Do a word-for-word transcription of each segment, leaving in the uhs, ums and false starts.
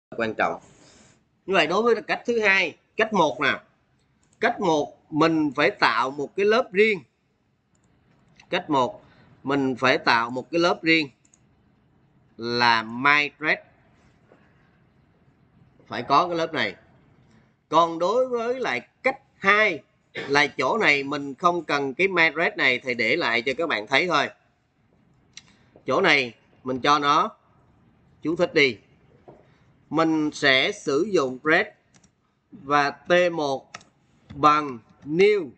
quan trọng. Như vậy đối với cách thứ hai, cách một nè. Cách một mình phải tạo một cái lớp riêng. Cách một mình phải tạo một cái lớp riêng là MyThread. Phải có cái lớp này. Còn đối với lại cách hai là chỗ này mình không cần cái MyThread này, thì để lại cho các bạn thấy thôi. Chỗ này mình cho nó chú thích đi. Mình sẽ sử dụng thread và T một bằng new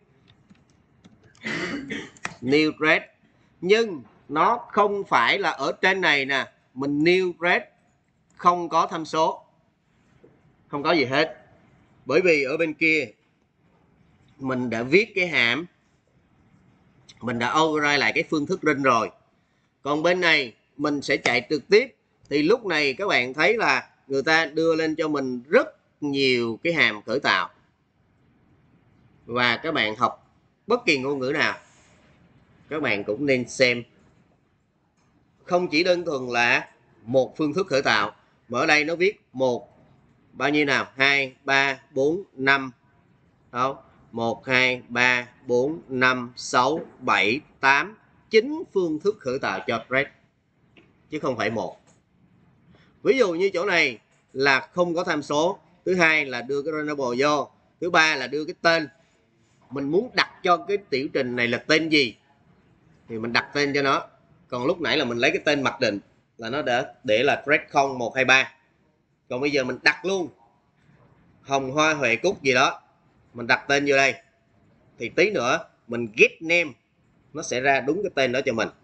new thread, nhưng nó không phải là ở trên này nè. Mình new thread không có tham số, không có gì hết, bởi vì ở bên kia mình đã viết cái hàm, mình đã override lại cái phương thức rinh rồi. Còn bên này mình sẽ chạy trực tiếp. Thì lúc này các bạn thấy là người ta đưa lên cho mình rất nhiều cái hàm khởi tạo. Và các bạn học bất kỳ ngôn ngữ nào, các bạn cũng nên xem. Không chỉ đơn thuần là một phương thức khởi tạo, mà ở đây nó viết một bao nhiêu nào, hai, ba, bốn, năm. Đó, một, hai, ba, bốn, năm, sáu, bảy, tám, chín phương thức khởi tạo cho thread, chứ không phải một. Ví dụ như chỗ này là không có tham số, thứ hai là đưa cái runnable vô, thứ ba là đưa cái tên. Mình muốn đặt cho cái tiểu trình này là tên gì thì mình đặt tên cho nó. Còn lúc nãy là mình lấy cái tên mặc định là nó đã để là thread không, một, hai, ba. Còn bây giờ mình đặt luôn Hồng Hoa Huệ Cúc gì đó, mình đặt tên vô đây, thì tí nữa mình get name nó sẽ ra đúng cái tên đó cho mình,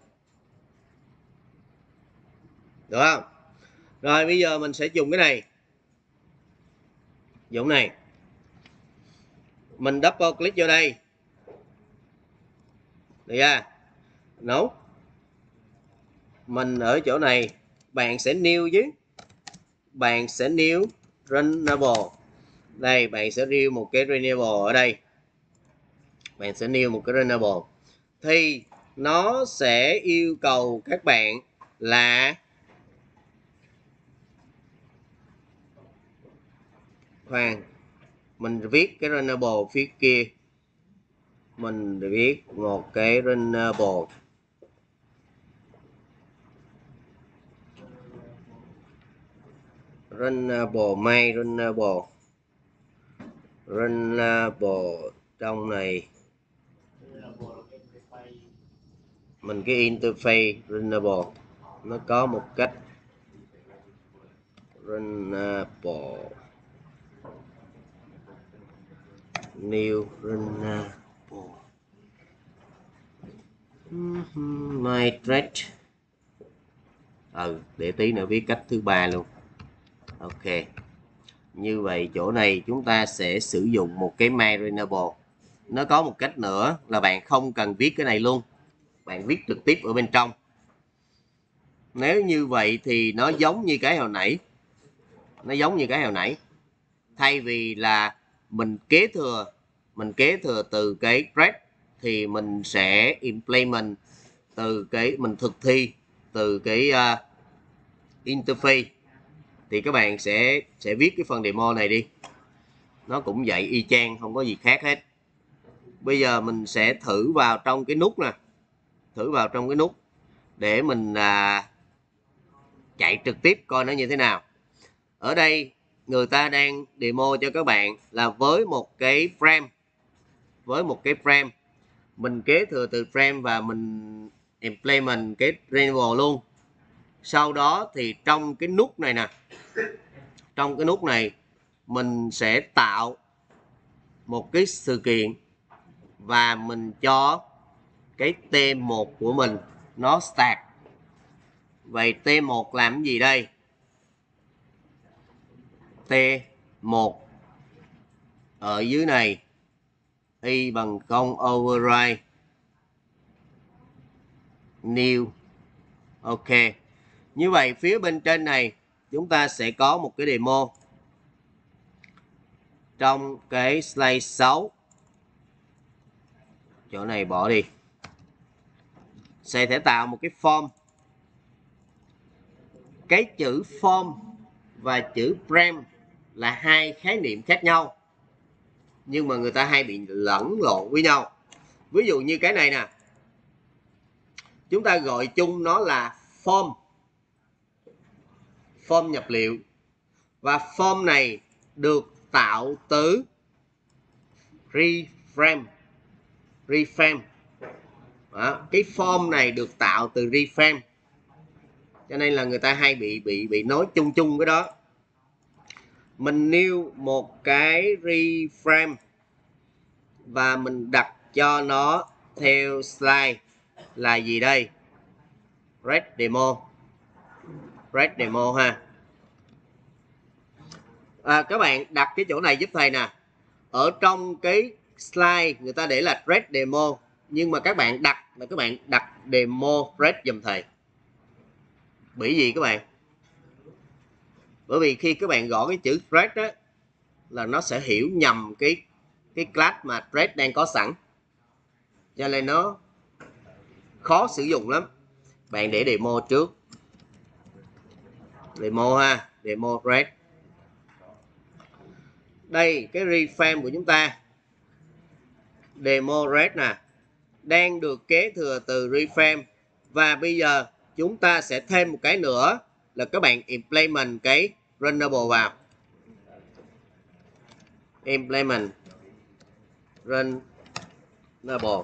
được không? Rồi bây giờ mình sẽ dùng cái này, dùng này, mình double click vô đây, được chưa? Nấu mình ở chỗ này, bạn sẽ new chứ, bạn sẽ new runnable. Đây bạn sẽ new một cái runnable ở đây, bạn sẽ new một cái runnable, thì nó sẽ yêu cầu các bạn là khoan, mình viết cái runnable phía kia, mình viết một cái runnable runnable my runnable runnable trong này mình cái interface runnable nó có một cách runnable new runnable my thread. Ừ, để tí nữa viết cách thứ ba luôn. Ok, như vậy chỗ này chúng ta sẽ sử dụng một cái my runnable. Nó có một cách nữa là bạn không cần viết cái này luôn, bạn viết trực tiếp ở bên trong. Nếu như vậy thì nó giống như cái hồi nãy, nó giống như cái hồi nãy. Thay vì là mình kế thừa, mình kế thừa từ cái thread, thì mình sẽ implement từ cái, mình thực thi từ cái uh, interface. Thì các bạn sẽ sẽ viết cái phần demo này đi, nó cũng vậy y chang, không có gì khác hết. Bây giờ mình sẽ thử vào trong cái nút nè, thử vào trong cái nút để mình à, chạy trực tiếp coi nó như thế nào. Ở đây người ta đang demo cho các bạn là với một cái frame, với một cái frame mình kế thừa từ frame và mình implement cái renewal luôn. Sau đó thì trong cái nút này nè, trong cái nút này mình sẽ tạo một cái sự kiện và mình cho cái T một của mình nó start. Vậy T một làm cái gì đây? T một ở dưới này y bằng không override new. Ok, như vậy phía bên trên này chúng ta sẽ có một cái demo. Trong cái slide sáu, chỗ này bỏ đi, sẽ thể tạo một cái form. Cái chữ form và chữ frame là hai khái niệm khác nhau, nhưng mà người ta hay bị lẫn lộn với nhau. Ví dụ như cái này nè, chúng ta gọi chung nó là form, form nhập liệu, và form này được tạo từ reframe. Reframe. Đó, cái form này được tạo từ reframe, cho nên là người ta hay bị bị bị nói chung chung cái đó. Mình nêu một cái reframe và mình đặt cho nó theo slide là gì đây? Red demo. Red demo ha. À, các bạn đặt cái chỗ này giúp thầy nè. Ở trong cái slide người ta để là red demo, nhưng mà các bạn đặt là các bạn đặt demo red giùm thầy. Bởi vì các bạn, bởi vì khi các bạn gõ cái chữ red đó là nó sẽ hiểu nhầm cái cái class mà red đang có sẵn, cho nên nó khó sử dụng lắm. Bạn để demo trước, demo ha, demo red. Đây cái reframe của chúng ta, demo red nè, đang được kế thừa từ reframe, và bây giờ chúng ta sẽ thêm một cái nữa là các bạn implement cái runnable vào. Implement runnable.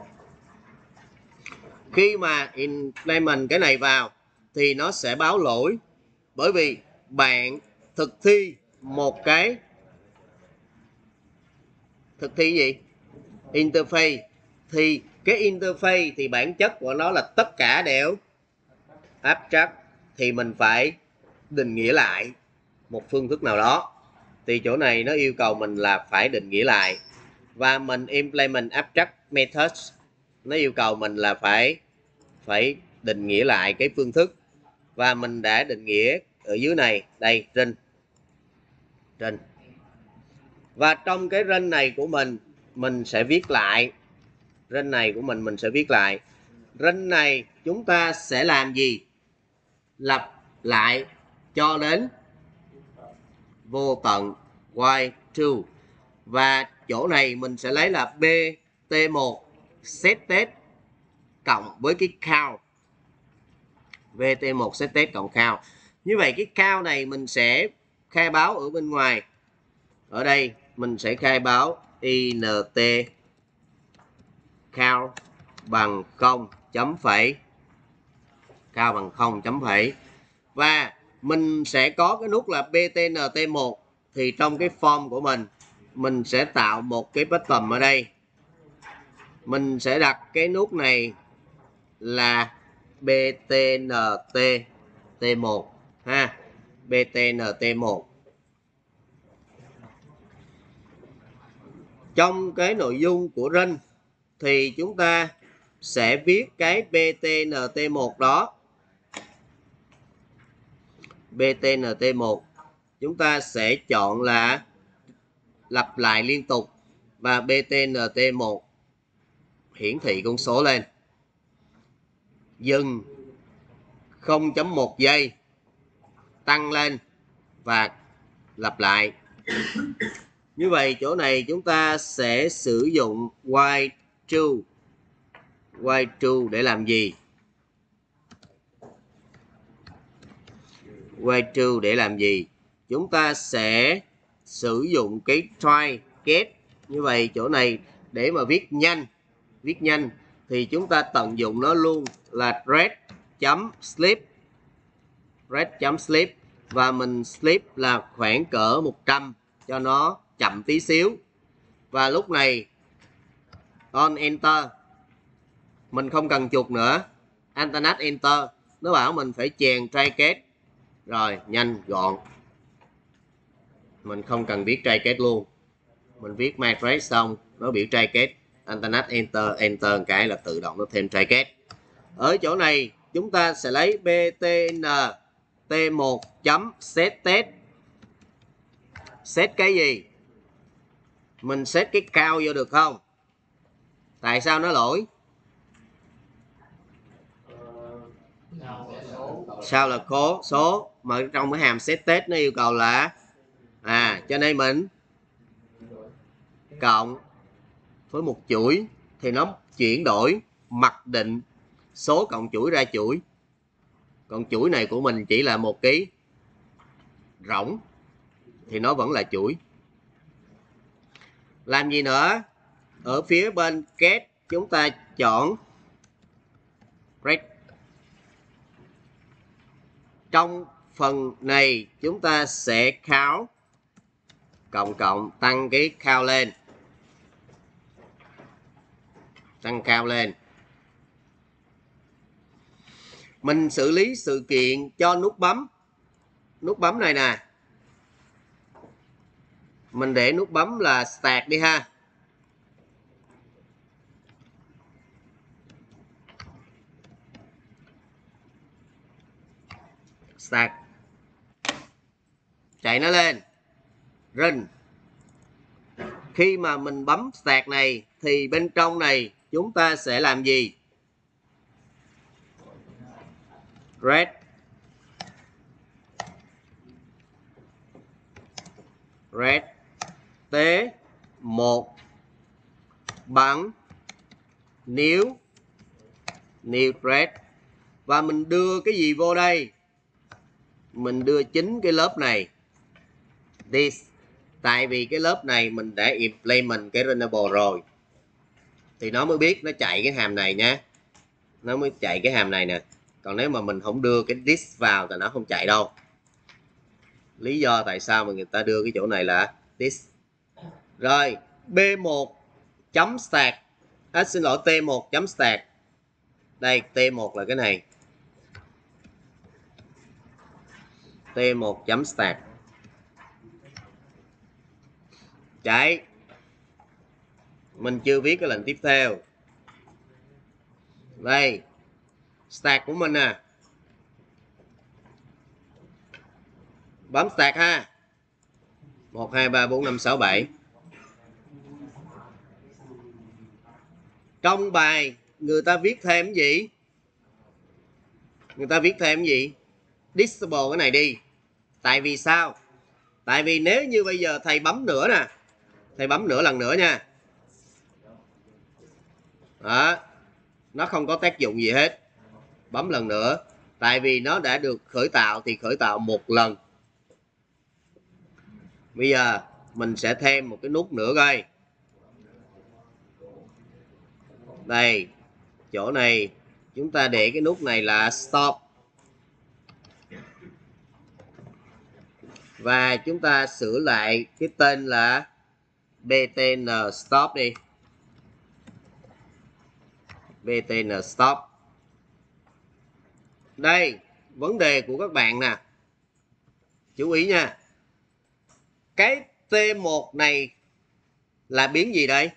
Khi mà implement cái này vào thì nó sẽ báo lỗi, bởi vì bạn thực thi một cái thực thi gì? Interface. Thì cái interface thì bản chất của nó là tất cả đều abstract, thì mình phải định nghĩa lại một phương thức nào đó. Thì chỗ này nó yêu cầu mình là phải định nghĩa lại, và mình implement abstract methods, nó yêu cầu mình là phải phải định nghĩa lại cái phương thức, và mình đã định nghĩa ở dưới này đây, run run. Và trong cái run này của mình mình sẽ viết lại run này của mình mình sẽ viết lại run này chúng ta sẽ làm gì? Lặp lại cho đến vô tận while true, và chỗ này mình sẽ lấy là bê tê một set test cộng với cái count, bê tê một set test cộng count. Như vậy cái count này mình sẽ khai báo ở bên ngoài. Ở đây mình sẽ khai báo int count bằng không chấm phẩy, count bằng không chấm phẩy, và mình sẽ có cái nút là bê tê en tê một. Thì trong cái form của mình mình sẽ tạo một cái button ở đây, mình sẽ đặt cái nút này là bê tê en tê một ha, bê tê en tê một. Trong cái nội dung của run thì chúng ta sẽ viết cái bê tê en tê một đó. bê tê en tê một chúng ta sẽ chọn là lặp lại liên tục, và bê tê en tê một hiển thị con số lên, dừng không chấm một giây, tăng lên và lặp lại. Như vậy chỗ này chúng ta sẽ sử dụng while true. While true để làm gì? While true để làm gì? Chúng ta sẽ sử dụng cái try get. Như vậy chỗ này để mà viết nhanh, viết nhanh thì chúng ta tận dụng nó luôn là red.sleep, red.sleep, và mình sleep là khoảng cỡ một trăm cho nó chậm tí xíu. Và lúc này on enter, mình không cần chuột nữa, alternate enter, nó bảo mình phải chèn try get, rồi nhanh gọn, mình không cần viết try get luôn, mình viết migrate xong nó biểu try get, alternate enter, enter một cái là tự động nó thêm try get. Ở chỗ này chúng ta sẽ lấy bê tê en tê một chấm set test. Set cái gì? Mình set cái count vô được không? Tại sao nó lỗi? Sao là có số? mà trong cái hàm set test nó yêu cầu là à cho nên mình cộng với một chuỗi thì nó chuyển đổi mặc định số cộng chuỗi ra chuỗi. Còn chuỗi này của mình chỉ là một cái rỗng thì nó vẫn là chuỗi. Làm gì nữa? Ở phía bên get chúng ta chọn break. Trong phần này chúng ta sẽ count cộng cộng tăng cái count lên. Tăng count lên. Mình xử lý sự kiện cho nút bấm. Nút bấm này nè. Mình để nút bấm là start đi ha. Start. Chạy nó lên. Run. Khi mà mình bấm start này thì bên trong này chúng ta sẽ làm gì? Red. Red. T một bằng new new thread. Và mình đưa cái gì vô đây? Mình đưa chính cái lớp này. This. Tại vì cái lớp này mình đã implement cái runnable rồi. Thì nó mới biết nó chạy cái hàm này nha. Nó mới chạy cái hàm này nè. Còn nếu mà mình không đưa cái this vào thì nó không chạy đâu. Lý do tại sao mà người ta đưa cái chỗ này là this. Rồi, B một chấm start. À, xin lỗi, T một chấm start. Đây, T một là cái này. T một chấm start. Chạy. Mình chưa viết cái lệnh tiếp theo. Đây. Start của mình nè. Bấm start ha. một, hai, ba, bốn, năm, sáu, bảy. Trong bài người ta viết thêm cái gì? Người ta viết thêm cái gì? Disable cái này đi. Tại vì sao? Tại vì nếu như bây giờ thầy bấm nữa nè. Thầy bấm nữa lần nữa nha. Đó. Nó không có tác dụng gì hết. Bấm lần nữa. Tại vì nó đã được khởi tạo thì khởi tạo một lần. Bây giờ mình sẽ thêm một cái nút nữa coi. Đây. Chỗ này chúng ta để cái nút này là stop. Và chúng ta sửa lại cái tên là btn stop đi. btn stop. Đây, vấn đề của các bạn nè. Chú ý nha. Cái T một này là biến gì đây?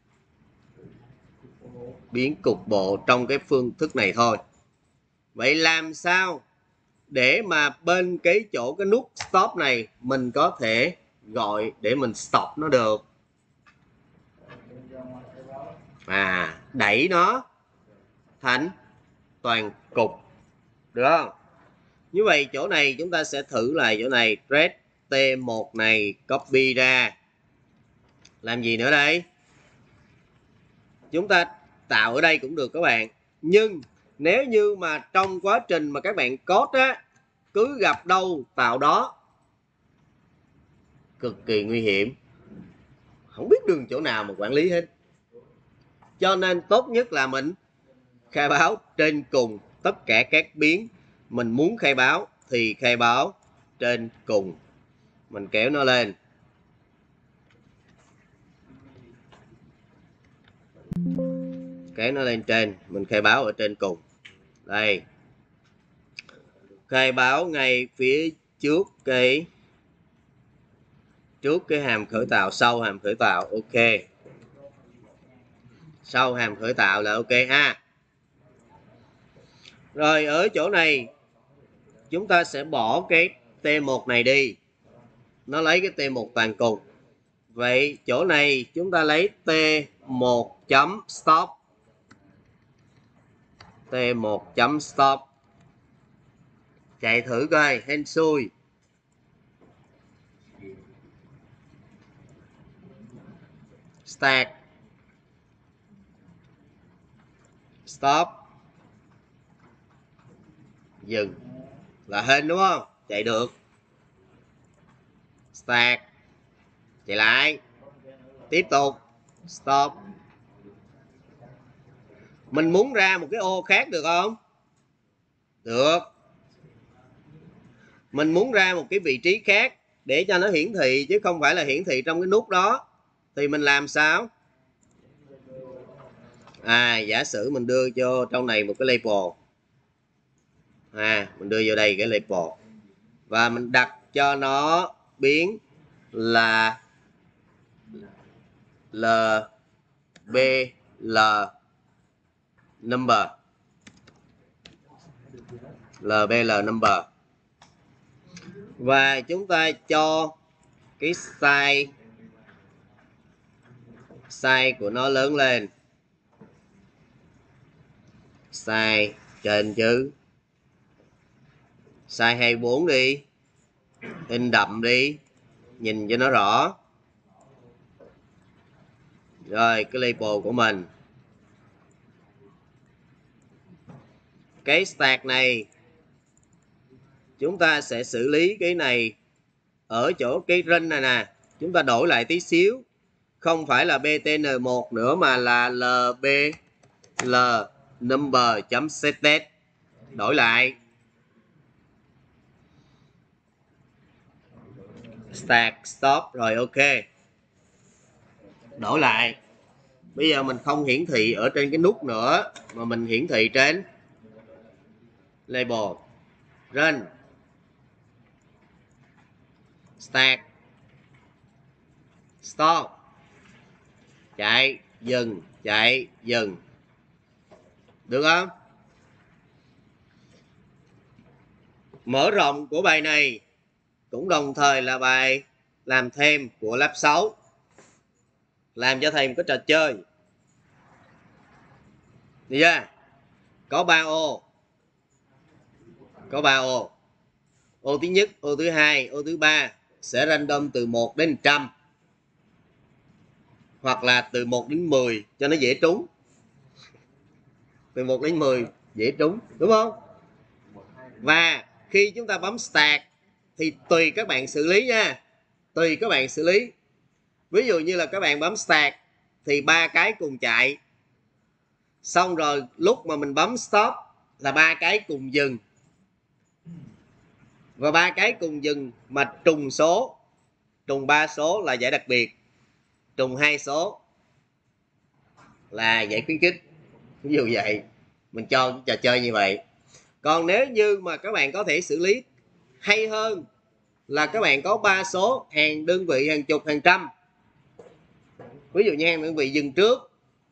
Biến cục bộ trong cái phương thức này thôi. Vậy làm sao để mà bên cái chỗ cái nút stop này mình có thể gọi để mình stop nó được? À, đẩy nó thành toàn cục. Được không? Như vậy chỗ này chúng ta sẽ thử lại chỗ này. Thread T một này copy ra. Làm gì nữa đây? Chúng ta tạo ở đây cũng được các bạn. Nhưng nếu như mà trong quá trình mà các bạn code á, cứ gặp đâu tạo đó, cực kỳ nguy hiểm. Không biết đường chỗ nào mà quản lý hết. Cho nên tốt nhất là mình khai báo trên cùng tất cả các biến mình muốn khai báo thì khai báo trên cùng. Mình kéo nó lên. Kéo nó lên trên, mình khai báo ở trên cùng. Đây. Khai báo ngay phía trước cái trước cái hàm khởi tạo, sau hàm khởi tạo. Ok. Sau hàm khởi tạo là ok ha. Rồi ở chỗ này chúng ta sẽ bỏ cái T một này đi. Nó lấy cái T một toàn cục. Vậy chỗ này chúng ta lấy T một chấm stop. T một chấm stop. Chạy thử coi, hên xui. Start. Stop. Dừng. Là hên đúng không? Chạy được. Start. Chạy lại. Tiếp tục. Stop. Mình muốn ra một cái ô khác được không? Được. Mình muốn ra một cái vị trí khác để cho nó hiển thị chứ không phải là hiển thị trong cái nút đó. Thì mình làm sao? À, giả sử mình đưa cho trong này một cái label. À, mình đưa vô đây cái label. Và mình đặt cho nó biến là L B L number. L B L number. Và chúng ta cho cái size size của nó lớn lên. Size trên chứ. Size hai mươi bốn đi. In đậm đi. Nhìn cho nó rõ. Rồi cái label của mình. Cái stack này chúng ta sẽ xử lý cái này ở chỗ cái run này nè. Chúng ta đổi lại tí xíu. Không phải là bê tê en một nữa mà là lbl number.set. Đổi lại. Stack stop rồi ok. Đổi lại. Bây giờ mình không hiển thị ở trên cái nút nữa mà mình hiển thị trên label. Run. Stack. Stop. Chạy, dừng, chạy, dừng. Được không? Mở rộng của bài này cũng đồng thời là bài làm thêm của lớp sáu. Làm cho thầy một cái trò chơi. Được chưa? Có ba ô. Có ba ô. Ô thứ nhất, ô thứ hai, ô thứ ba sẽ random từ một đến một trăm. Hoặc là từ một đến mười cho nó dễ trúng. Từ một đến mười dễ trúng, đúng không? Và khi chúng ta bấm start thì tùy các bạn xử lý nha. Tùy các bạn xử lý. Ví dụ như là các bạn bấm start thì ba cái cùng chạy. Xong rồi lúc mà mình bấm stop là ba cái cùng dừng. Và ba cái cùng dừng mà trùng số. Trùng ba số là giải đặc biệt. Trùng hai số là giải khuyến khích. Ví dụ vậy. Mình cho cái trò chơi như vậy. Còn nếu như mà các bạn có thể xử lý hay hơn là các bạn có ba số hàng đơn vị, hàng chục, hàng trăm. Ví dụ như hàng đơn vị dừng trước.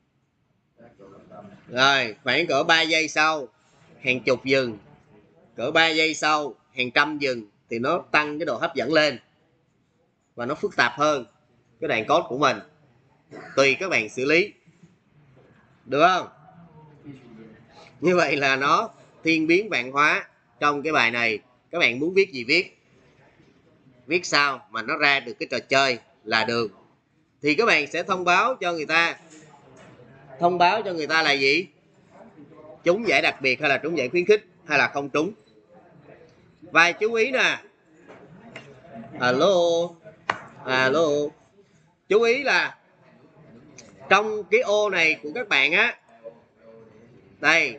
Rồi khoảng cỡ ba giây sau hàng chục dừng. Cỡ ba giây sau hàng trăm dừng. Thì nó tăng cái độ hấp dẫn lên. Và nó phức tạp hơn cái đoạn code của mình. Tùy các bạn xử lý. Được không? Như vậy là nó thiên biến vạn hóa trong cái bài này. Các bạn muốn viết gì viết. Viết sao mà nó ra được cái trò chơi là được. Thì các bạn sẽ thông báo cho người ta. Thông báo cho người ta là gì? Trúng giải đặc biệt hay là trúng giải khuyến khích hay là không trúng. Và chú ý nè. Alo. Alo. Chú ý là trong cái ô này của các bạn á. Đây.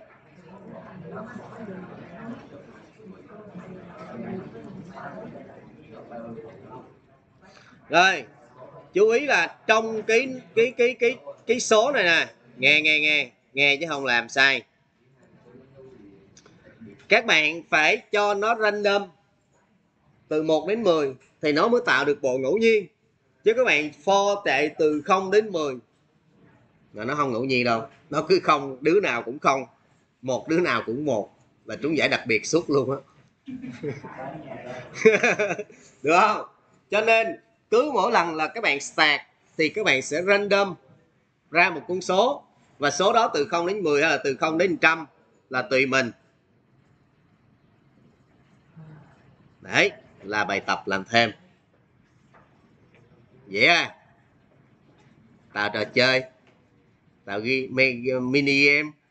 Rồi, chú ý là trong cái cái cái cái cái số này nè, nghe nghe nghe, nghe chứ không làm sai. Các bạn phải cho nó random từ một đến mười thì nó mới tạo được bộ ngẫu nhiên. Chứ các bạn for tệ từ không đến mười là nó không ngẫu nhiên đâu. Nó cứ không, đứa nào cũng không, một đứa nào cũng một, là trúng giải đặc biệt suốt luôn á. Được không? Cho nên cứ mỗi lần là các bạn start thì các bạn sẽ random ra một con số. Và số đó từ không đến mười hay là từ không đến một trăm là tùy mình. Đấy là bài tập làm thêm. Dễ à. Tạo trò chơi, tạo ghi mini game